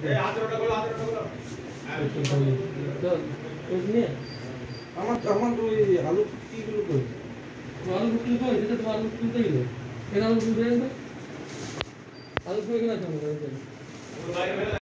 আমার ওই আলু কিগুলো কই আলু টুকরো কই সেটা তো আলু টুকরো দিল এর আলু টুকরো দেন আলু টুকরো না কেন